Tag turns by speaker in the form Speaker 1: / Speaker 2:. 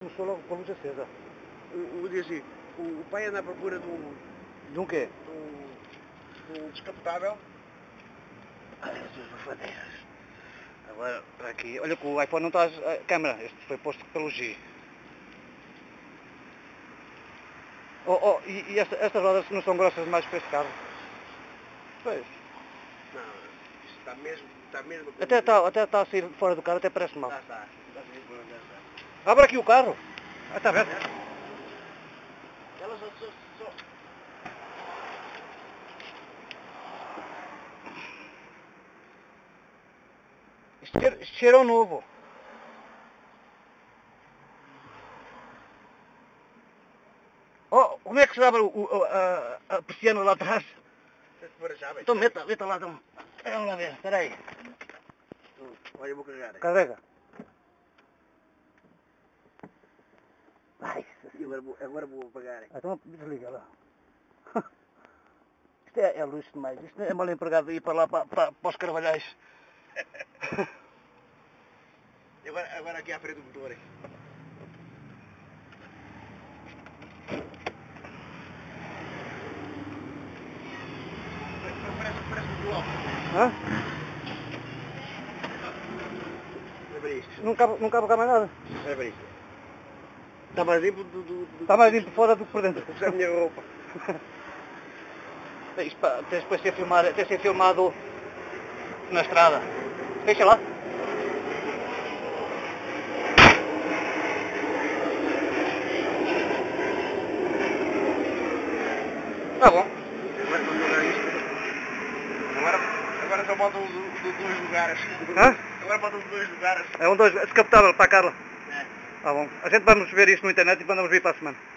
Speaker 1: Começou logo com a luz acesa.
Speaker 2: Diz assim, o pai anda à procura
Speaker 1: De um quê?
Speaker 2: de um descapotável.
Speaker 1: Ai, Jesus, bofadeiras. Agora, para aqui. Olha que o iPhone não está a câmera. Este foi posto pelo G. E estas rodas não são grossas demais para esse carro? Pois.
Speaker 2: Não, isto está mesmo...
Speaker 1: Até está a sair fora do carro, até parece mal.
Speaker 2: Está a sair por onde está.
Speaker 1: Abre aqui o carro. Ah, está aberto.
Speaker 2: Ela só...
Speaker 1: Isto cheira ao novo. Oh, como é que se abre a persiana lá atrás? Então meta lá, então. Vamos lá ver, espera aí.
Speaker 2: Olha, eu vou carregar.
Speaker 1: Carrega. Ai,
Speaker 2: Agora vou apagar.
Speaker 1: então desliga lá. Isto é luxo demais. Isto é mal empregado ir para lá, para os Carvalhais.
Speaker 2: Agora aqui à frente do motor. Parece um bloco.
Speaker 1: Hã?
Speaker 2: Olha para isto.
Speaker 1: Não cabe cá mais nada.
Speaker 2: Olha para isto. Está mais limpo do...
Speaker 1: Está mais limpo fora do que por dentro.
Speaker 2: Puxa a minha roupa.
Speaker 1: Isto tem depois de ser filmado na estrada. Deixa lá. Tá bom.
Speaker 2: Agora vou jogar isto. Agora só faltam dois lugares.
Speaker 1: Hã?
Speaker 2: Agora faltam dois lugares.
Speaker 1: É um descapotável para a Carla.
Speaker 2: É.
Speaker 1: Tá bom. A gente vamos ver isto na internet e vamos vir para a semana.